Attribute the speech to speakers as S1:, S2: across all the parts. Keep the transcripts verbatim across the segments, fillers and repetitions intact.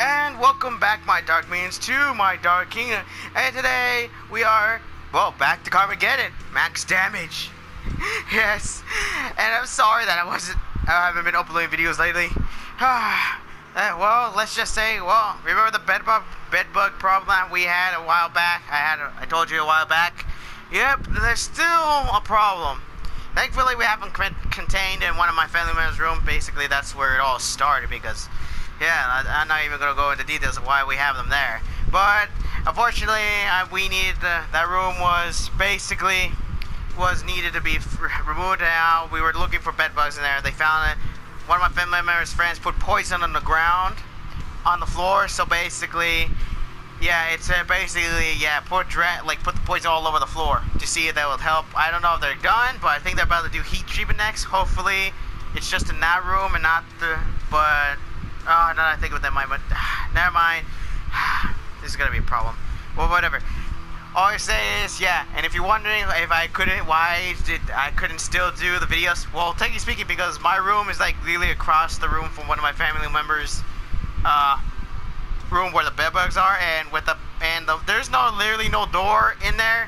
S1: And welcome back, my dark minions, to my dark kingdom. And today we are, well, back to CarmaGeddon MaxDamage. Yes. And I'm sorry that I wasn't, I haven't been uploading videos lately. uh, well, let's just say, well, remember the bedbug bedbug problem we had a while back? I had, a, I told you a while back. Yep, there's still a problem. Thankfully, we haven't contained in one of my family members' room. Basically, that's where it all started because, yeah, I, I'm not even going to go into details of why we have them there. But, unfortunately, I, we needed, the, that room was basically, was needed to be removed now. We were looking for bed bugs in there. They found it. One of my family members' friends put poison on the ground, on the floor. So basically, yeah, it's uh, basically, yeah, put dra like put the poison all over the floor to see if that would help. I don't know if they're done, but I think they're about to do heat treatment next. Hopefully, it's just in that room and not the, but, oh, now that I think of that, might, but, never mind. This is gonna be a problem. Well, whatever. All I say is, yeah, and if you're wondering if I couldn't, why did I couldn't still do the videos, well, technically speaking, because my room is like literally across the room from one of my family members, uh, room where the bed bugs are, and with the and the, there's no literally no door in there.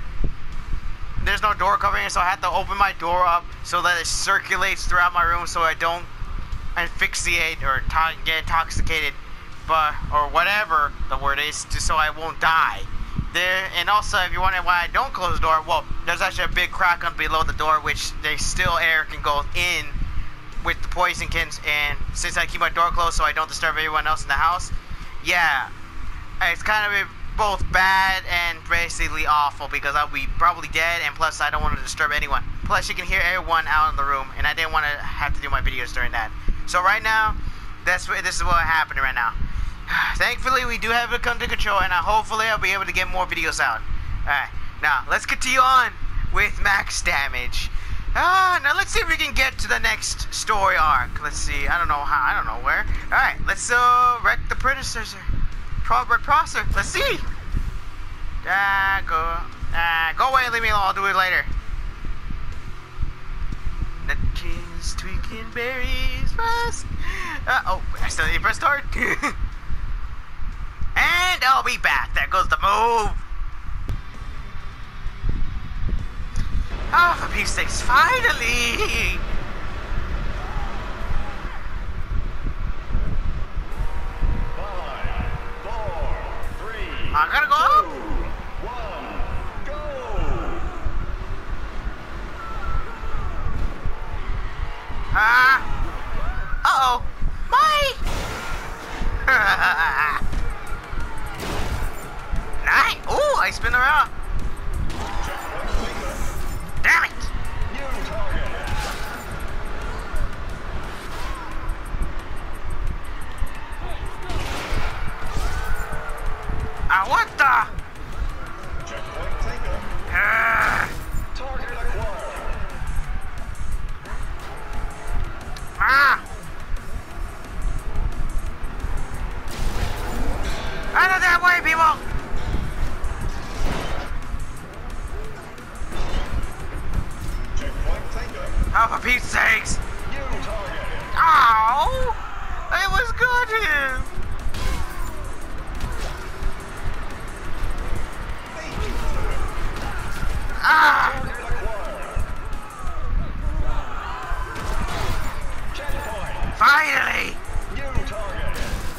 S1: There's no door covering it, so I have to open my door up so that it circulates throughout my room, so I don't asphyxiate or to get intoxicated, but or whatever the word is, just so I won't die. There, and also, if you're wondering why I don't close the door, well, there's actually a big crack on below the door, which they still air can go in with the poison cans. And since I keep my door closed so I don't disturb everyone else in the house, yeah, it's kind of both bad and basically awful because I'll be probably dead, and plus I don't want to disturb anyone. Plus you can hear everyone out in the room, and I didn't want to have to do my videos during that. So right now, that's what, this is what happened right now. Thankfully, we do have it under control, and I, hopefully I'll be able to get more videos out. Alright, now let's continue on with MaxDamage. Ah, now let's see if we can get to the next story arc. Let's see. I don't know how. I don't know where. All right, let's uh wreck the predecessor. Robert Prosser. Let's see. Ah, uh, go. Ah, uh, go away. Leave me alone. I'll do it later. Nutties, tweaking berries, fast. Uh oh, I still need to press start. And I'll be back. There goes the move. Oh, for Pete's sakes, finally!
S2: Five, four, three,
S1: I gotta go up.
S2: two, one, go!
S1: Ah! Uh, uh-oh! My! Nice! Ooh, I spin around. Damn it!
S2: New target.
S1: Ah, what the?
S2: Checkpoint taken.
S1: Uh,
S2: Target acquired.
S1: ah! Out of that way, people! Oh, for Pete's sakes!
S2: New target.
S1: Ow! It was good! Ah!
S2: Target acquired. Checkpoint.
S1: Finally!
S2: New target.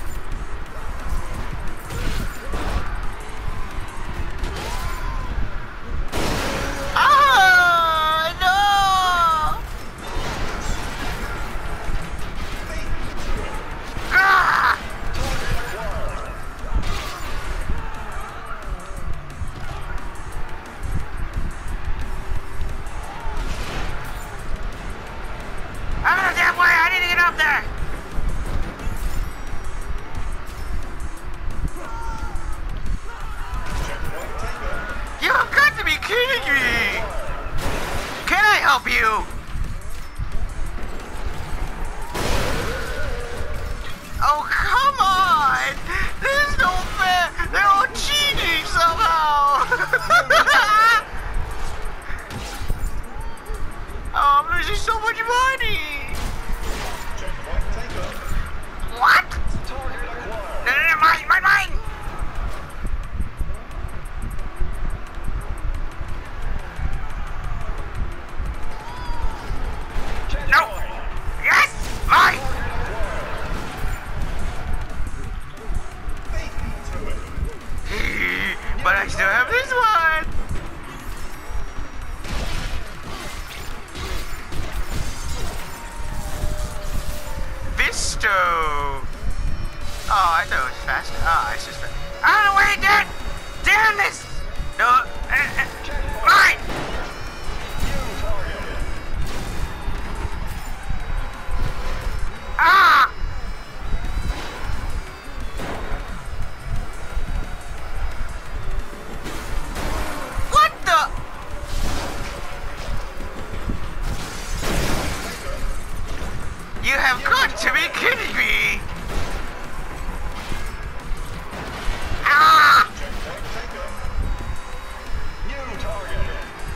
S1: Ah! No! Ah! I'm in a damn way! I need to get up there!
S2: Checkpoint taken.
S1: You've got to be kidding me! Can I help you? Oh, come on! This is no fair! They're all cheating somehow! Oh, I'm losing so much money!
S2: Checkpoint
S1: Cheeto! Oh, I thought it was faster. Oh, it's just. Out of the way, dude! Damn this! No. Uh, uh, mine!
S2: New target.
S1: Ah! What the? You have got to be kidding me! Ah!
S2: Checkpoint taken. New target.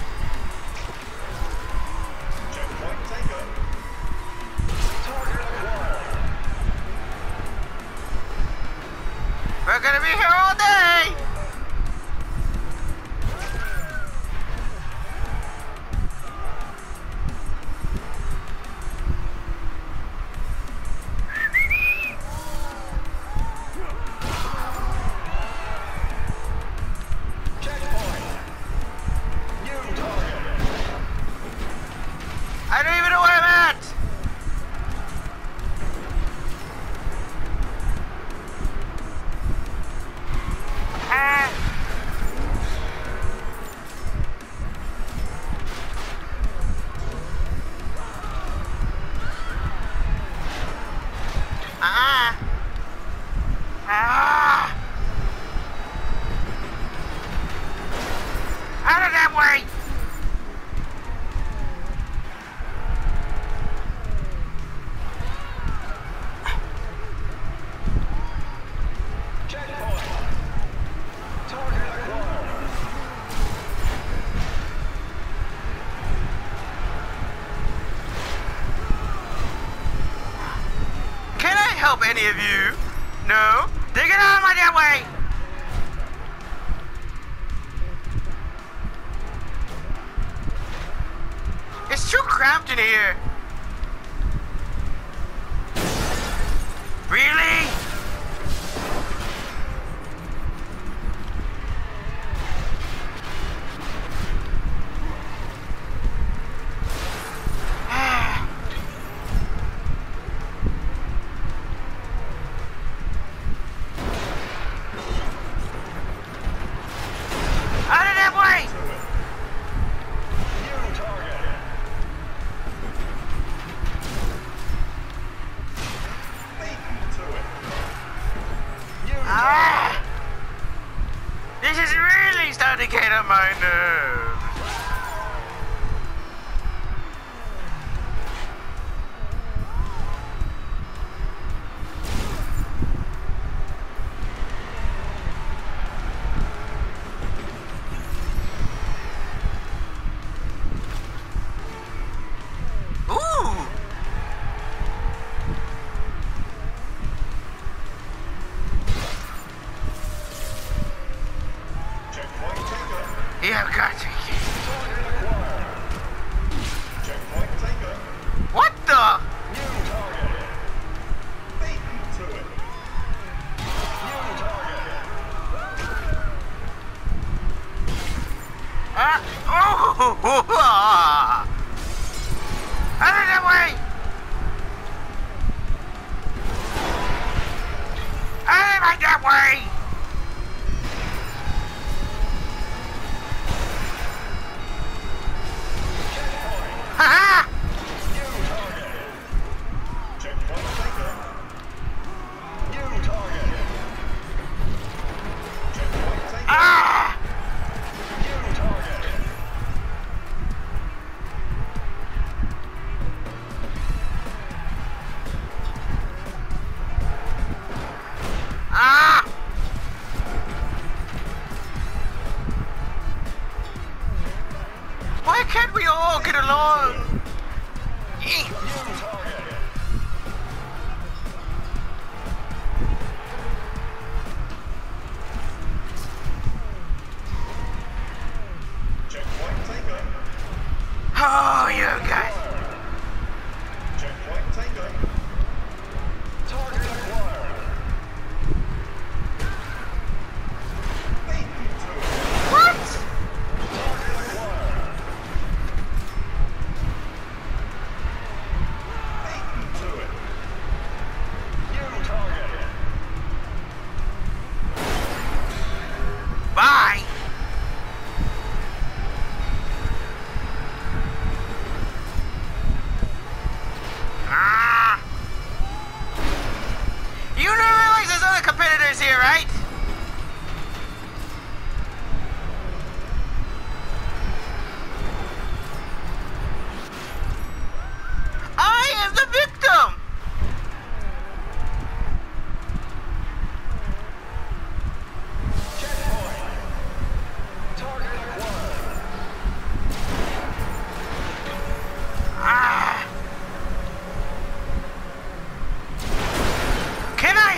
S2: Checkpoint taken. Target acquired.
S1: We're gonna be here all day!
S2: Checkpoint. New target.
S1: I don't even know where I'm at! Ah! Ah! Ah! Out of that way!
S2: Checkpoint. Target acquired.
S1: Can I help any of you? No? Then get out of my damn way! It's too cramped in here. Really? Out of that way!
S2: New target. Beaten to it. New
S1: Ah!
S2: target.
S1: This is really starting to get on my nerves. Ooh!
S2: Checkpoint taken.
S1: You have got to.
S2: Target acquired. Checkpoint taken.
S1: What the?
S2: New target. Beaten to it. New target.
S1: Ah! Oh! Ah! Out of that way! Out of my that way!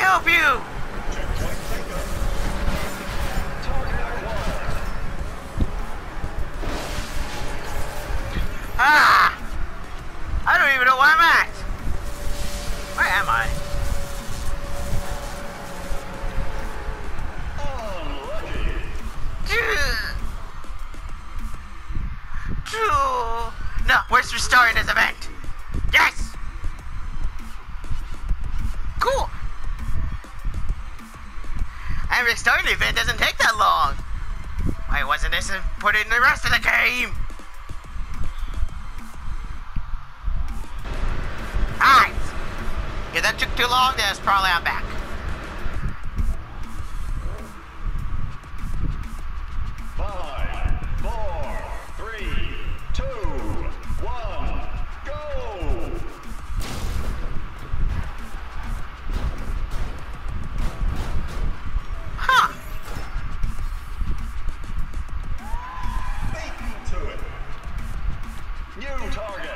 S1: help you!
S2: Checkpoint taken. Target acquired.
S1: Ah! I don't even know where I'm at! Where am I?
S2: Unlucky.
S1: No, we're restarting this event. Yes! Cool. And restarting the event doesn't take that long. Why wasn't this put in the rest of the game? Alright. If that took too long, then it's probably I'm back.
S2: Five, four, three, two, one, go!
S1: Huh.
S2: Beaten to it. New target.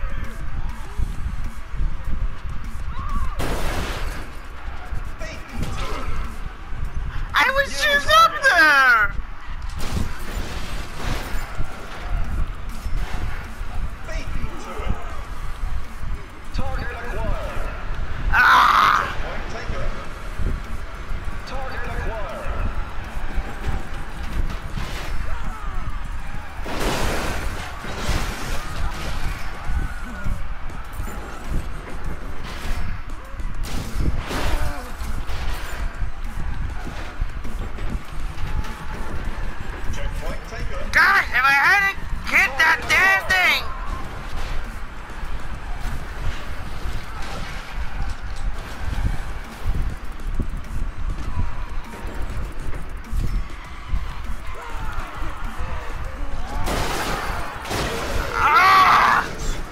S2: Beaten to it.
S1: I was just up there!
S2: Beaten to it. Target acquired.
S1: Ah!
S2: Point taken. Target acquired. Checkpoint taken.
S1: God, if I hadn't hit that damn thing! Ah!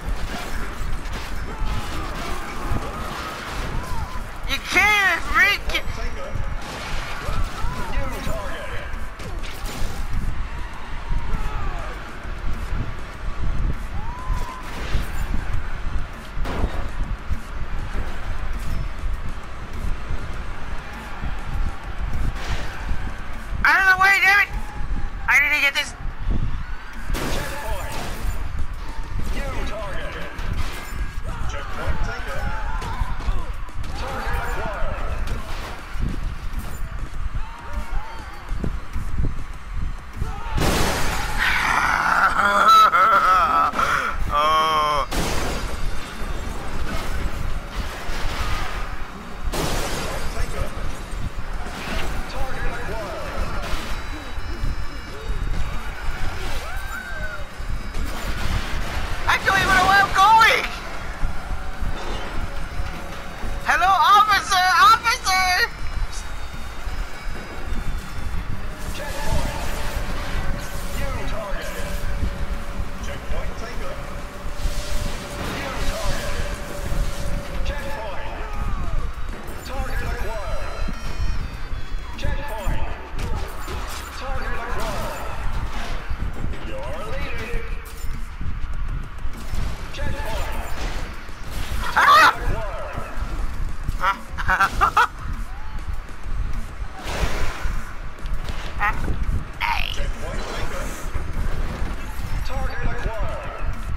S1: You can't freaking...
S2: Taken. New target.
S1: Out of the way, damn it! I need to get this...
S2: Checkpoint. New target. Checkpoint taken. Target acquired.
S1: Oh...
S2: Taken. Target acquired.
S1: I don't even know where I'm going! Hello, officer! Officer!
S2: Checkpoint. New target. Checkpoint taken. New target. Checkpoint. Target acquired. Checkpoint. Target acquired. You're leading. Checkpoint.
S1: Ah!
S2: Acquired.
S1: Hey.
S2: Checkpoint taken. Target acquired.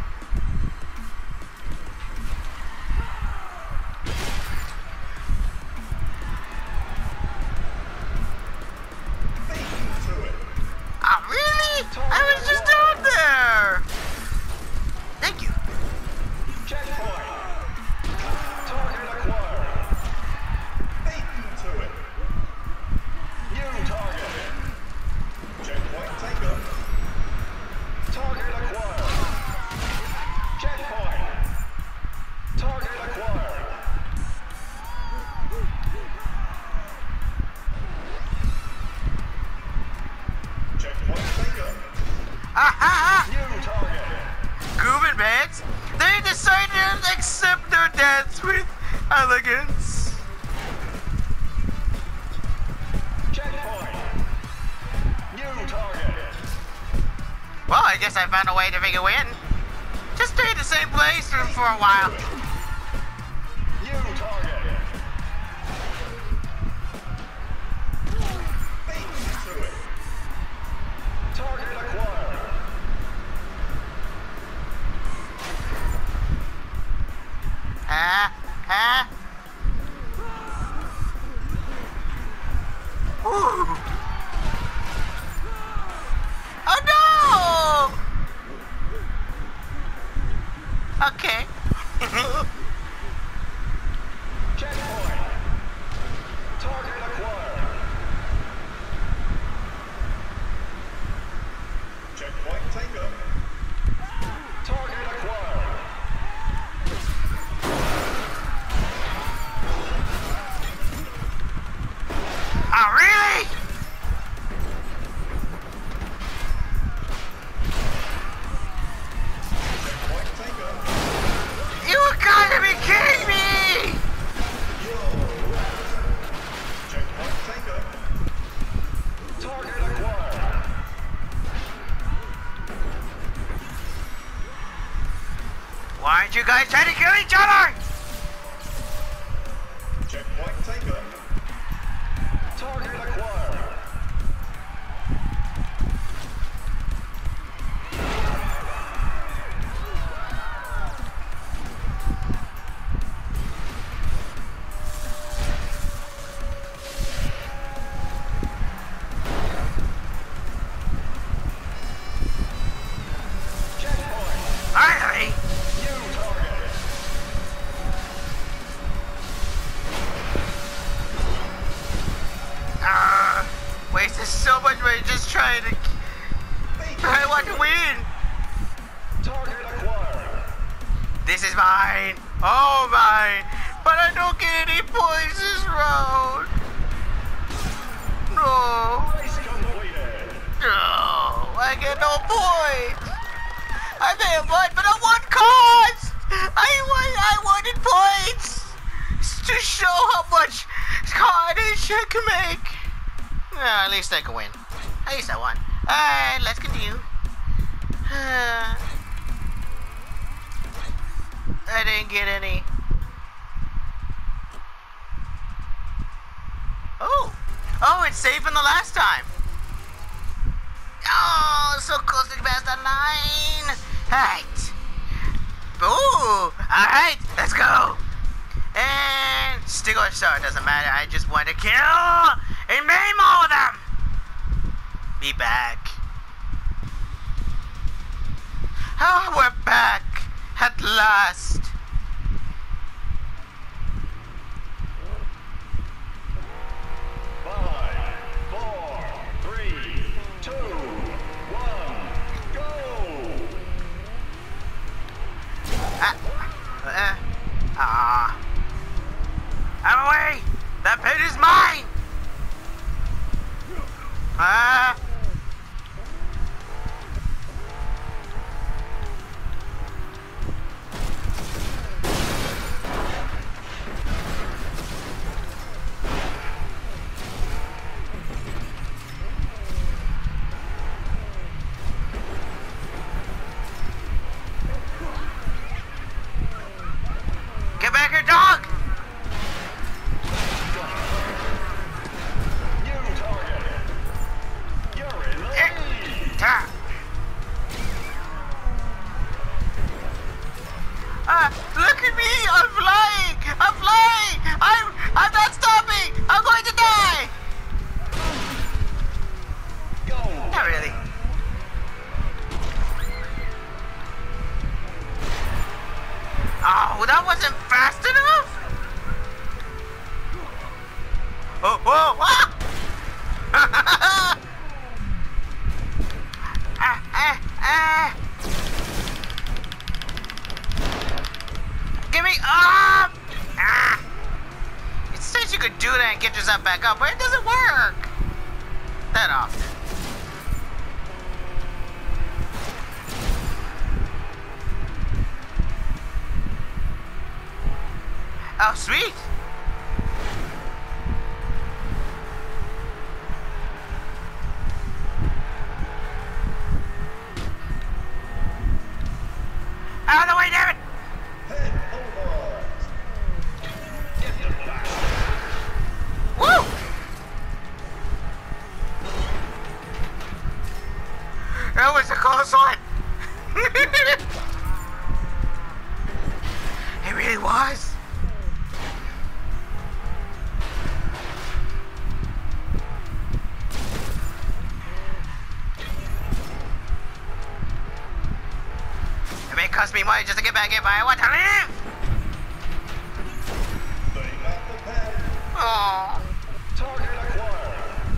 S2: Beaten to it.
S1: Ah, really? I was just out there! Thank you.
S2: Checkpoint. Target acquired. Beaten to it. New target. Checkpoint taken. Target acquired. Checkpoint. Target acquired. Checkpoint taken.
S1: Ah, ah, ah!
S2: New target.
S1: Goober bags, they decided to accept their dance with elegance.
S2: Checkpoint. New target.
S1: Well, I guess I found a way to make it win. Just stay in the same place for, for a while.
S2: New target.
S1: Huh? Ooh. Oh no! Okay.
S2: Checkpoint. Target acquired. Checkpoint taken. Target acquired.
S1: Oh, really?
S2: Checkpoint taken.
S1: You gotta be kidding me!
S2: Checkpoint taken. Target acquired.
S1: Why aren't you guys trying to kill each other?
S2: Checkpoint taken. Target acquired. Checkpoint.
S1: Finally!
S2: New target.
S1: Uh, wasted so much money just trying to. I want to win!
S2: Target acquired.
S1: This is mine! Oh, mine! But I don't get any points this round! No!
S2: Race completed.
S1: No! I get no points! I may have won, but I want cards! I want, I wanted points! To show how much carnage I can make! Yeah, at least I can win. At least I won. Alright, let's continue. Uh, I didn't get any. Oh! Oh, it's safe from the last time! Oh, so close to past the line! Alright. Ooh! Alright, let's go! And stick or star, doesn't matter. I just want to kill and maim all of them! Be back. Oh, we're back! At last!
S2: Five, four, three, two, one, go!
S1: Ah. Uh, ah. Out of the way! That pit is mine! Ah. Get back here, dog!
S2: New target. You're in the lead.
S1: Ah. Ah, look at me! I'm flying! I'm flying! I'm I'm not stopping! I'm going to die!
S2: Go.
S1: Not really. Oh, that wasn't fast enough? Oh, whoa, ah! ah, ah, ah! Give me up! Ah! It says you could do that and get yourself back up, but it doesn't work that often. Oh, sweet! Out of the way, damn it!
S2: Head over. Get the blast.
S1: Woo! That was a close one! It really was! me money just to get back if I want to live.
S2: They got the pen.
S1: Oh.
S2: Target acquired.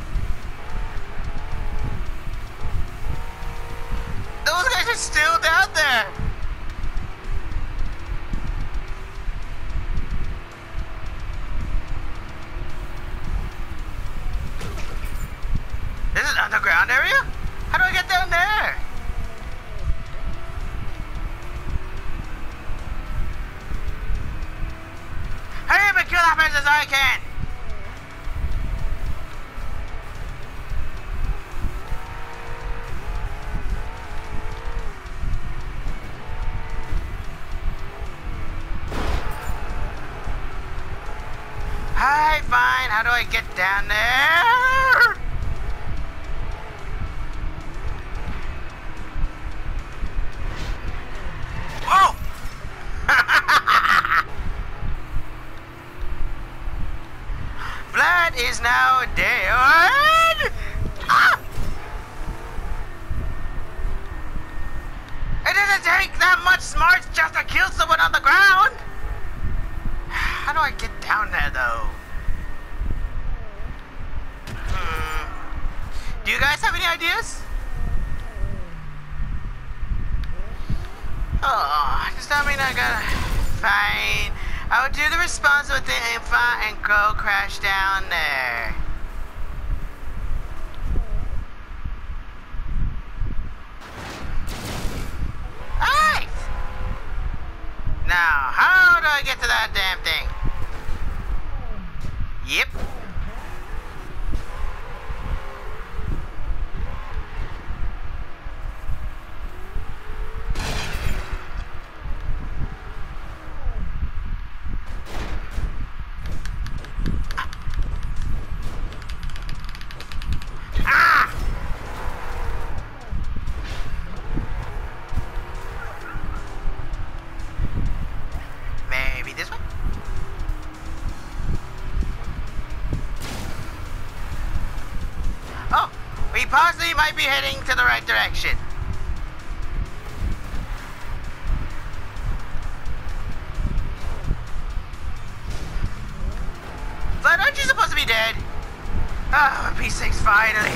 S1: Those guys are still down there. This is an underground area? How do I get down there? Hurry up and kill that person as I can! Alright, fine. How do I get down there? Whoa! Blood is now dead. Ah! It doesn't take that much smarts just to kill someone on the ground. How do I get down there, though? Hmm. Do you guys have any ideas? Oh, does that mean I gotta... Fine. I will do the response with the info and go crash down there. Alright! Now, how do I get to that damn thing? Yep. Ah! Maybe this way? Oh, we possibly might be heading to the right direction. But aren't you supposed to be dead? Oh, P six finally.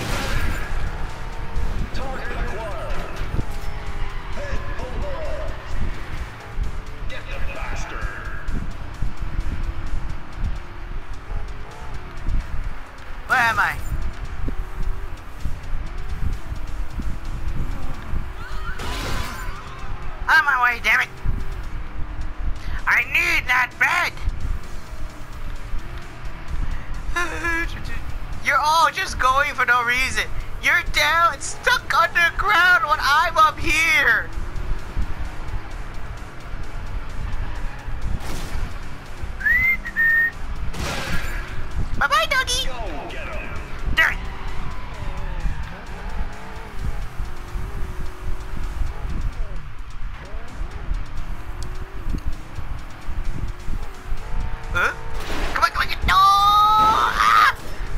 S2: Target acquired. Head over. Get the bastard.
S1: Where am I? On my way, damn it. I need that bed. You're all just going for no reason. You're down, stuck underground when I'm up here. Bye-bye, doggy.
S2: Go get him.
S1: There. Huh? Come on, come on, no! Ah!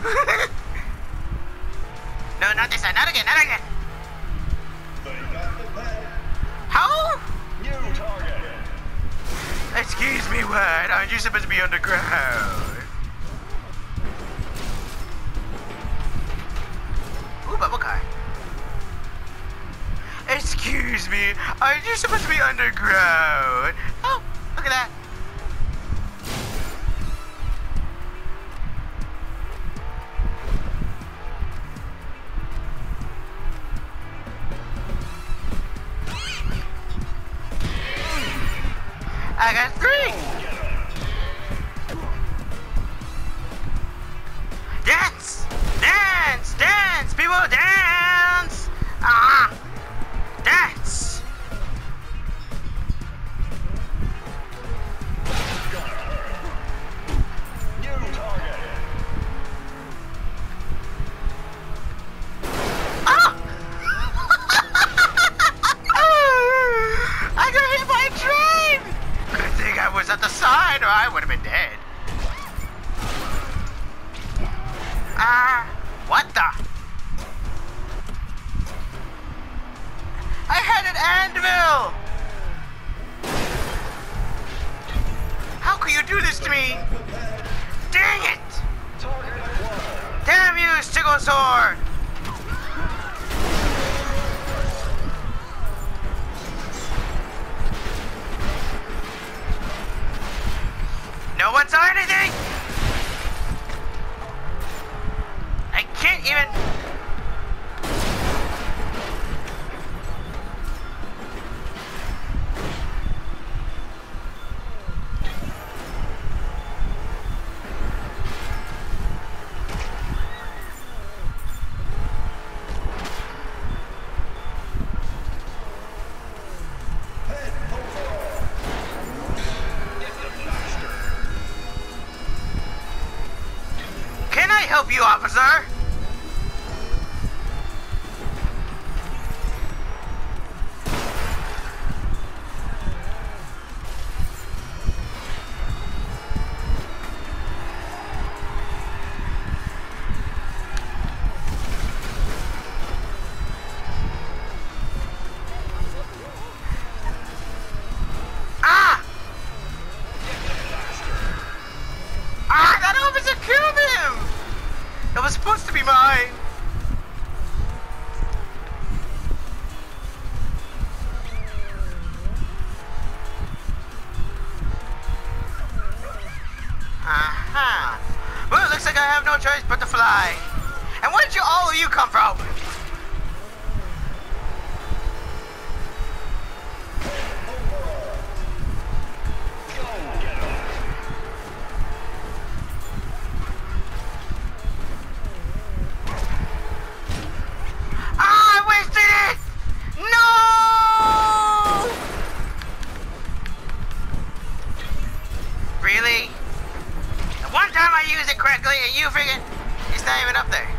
S1: No, not this time, not again, not again.
S2: They got the pen.
S1: How?
S2: New target.
S1: Excuse me, what? Aren't you supposed to be underground? Ooh, bubble car. Excuse me, aren't you supposed to be underground? Oh, look at that. I got three. Dance, dance, dance, people, dance. Ah, dance. me! Dang it! Damn you, Stegosaur! No one saw anything! I can't even... Can I help you, officer? Ah! Ah, that officer killed him! That was supposed to be mine! Aha! Well, it looks like I have no choice but to fly. And where did you, all of you come from? Ah, I wasted it! No! Really? The one time I used it correctly and you freaking... It's not even up there.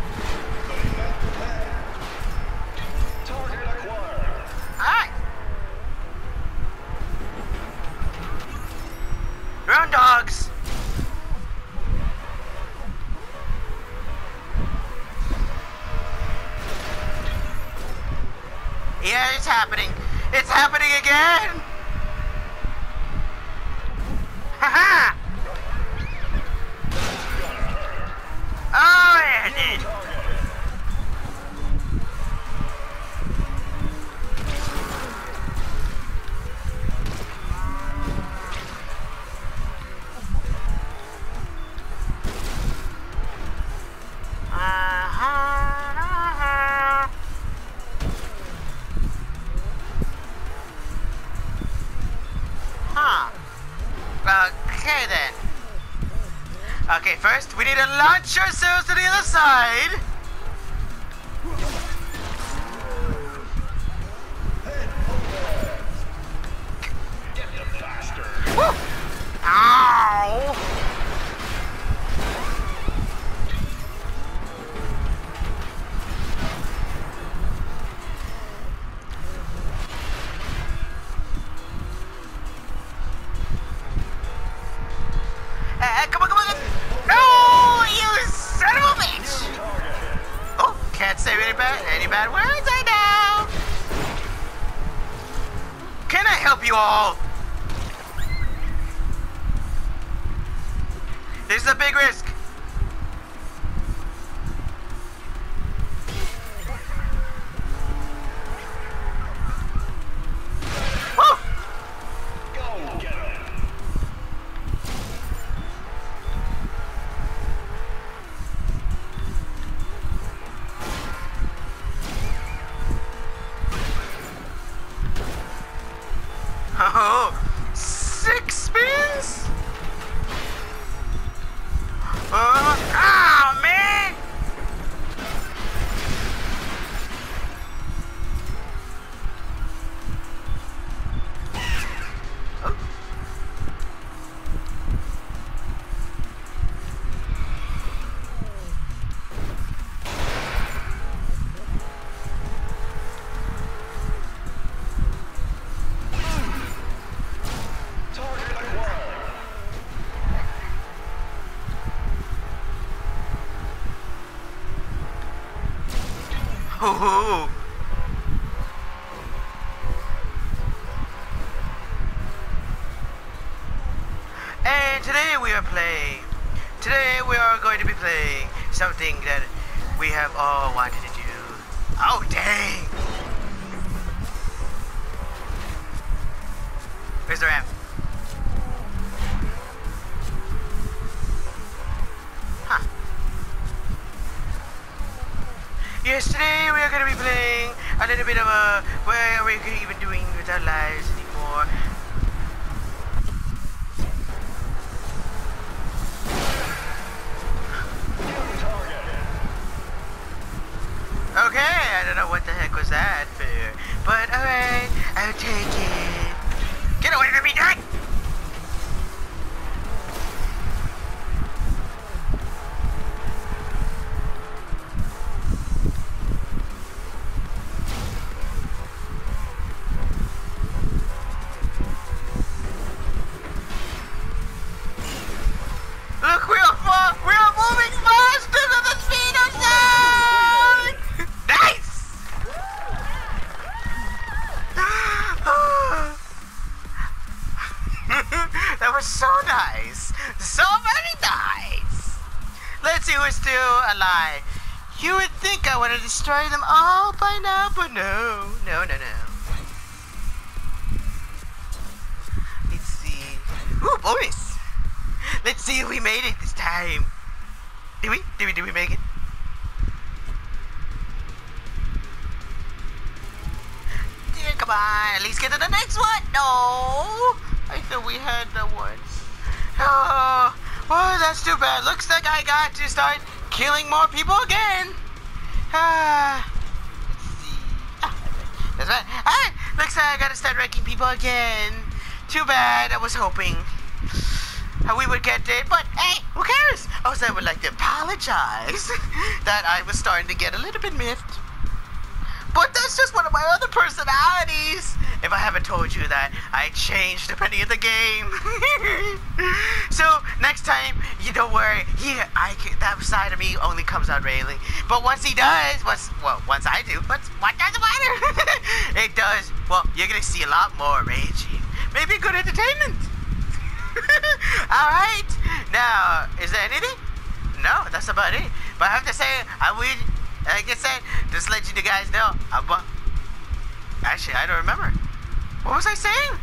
S1: Alright. Run, dogs! Yeah, it's happening. It's happening again! Haha! Oh, yeah, it did. Uh-huh. Huh. Okay then. Okay, first we need to launch ourselves to the other side. Woo! Ow! Uh, come on, come on! No, you son of a bitch! Oh, can't say any bad, any bad words, I know. Can I help you all? This is a big risk. Woo!
S2: Go get him.
S1: Oh, six spins? Uh, oh, man! Oh.
S2: Target acquired.
S1: Oh. And today we are playing today? Today we are going to be playing something that we have all wanted to do. Oh dang! Where's the ramp? Huh. Yes, today we are going to be playing a little bit of a... What are we even doing with our lives anymore? Okay, I don't know what the heck was that for, but alright, I'll take it. Get away from me, Dad! Look, we are far, we are moving faster than the speed of sound! Nice! That was so nice. So very nice. Let's see who's still alive. You would think I would have destroyed them all by now, but no. No, no, no. Let's see. Ooh, bonus. Let's see if we made it this time. Did we? Did we, did we make it? Dear, come on. At least get to the next one. No. I thought we had the ones. Oh, well, that's too bad. Looks like I got to start killing more people again. Ah, let's see. Ah, that's right. Ah, looks like I got to start wrecking people again. Too bad. I was hoping we would get it, but hey, who cares? Also, I would like to apologize that I was starting to get a little bit miffed. But that's just one of my other personalities. If I haven't told you that, I change depending on the game. So next time, you don't worry. Here, I can, that side of me only comes out rarely. But once he does, once well, once I do, but what doesn't matter? It does. Well, you're gonna see a lot more raging. Maybe good entertainment. All right. Now, is there anything? No, that's about it. But I have to say, I would. Like I said, just let you guys know. I'm, uh, actually, I don't remember. What was I saying?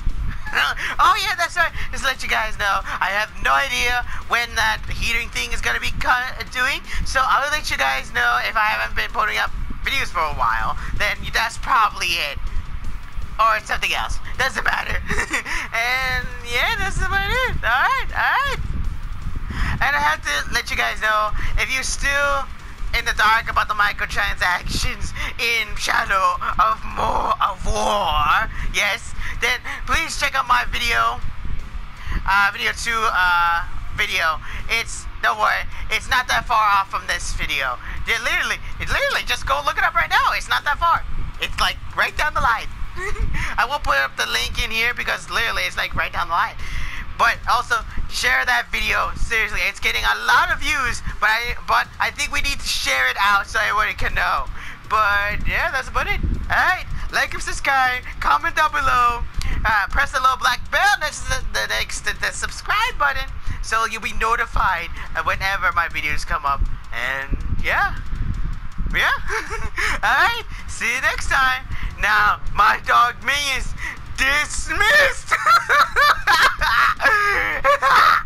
S1: Oh yeah, that's right. Just let you guys know. I have no idea when that heating thing is gonna be doing. So I'll let you guys know if I haven't been putting up videos for a while. Then that's probably it. Or it's something else. Doesn't matter. And yeah, that's about it. All right, all right. And I have to let you guys know, if you're still in the dark about the microtransactions in Shadow of More of War, yes, then please check out my video, uh, video two, uh, video. It's, don't worry, it's not that far off from this video. It literally, it literally, just go look it up right now. It's not that far. It's like right down the line. I won't put up the link in here because literally it's like right down the line. But also share that video. Seriously, it's getting a lot of views, but I but I think we need to share it out so everybody can know. But yeah, that's about it. Alright, like and subscribe, comment down below, uh, press the little black bell next to the, the next to the subscribe button so you'll be notified whenever my videos come up. And yeah. Yeah. Alright, see you next time. Now, my dog minions dismissed.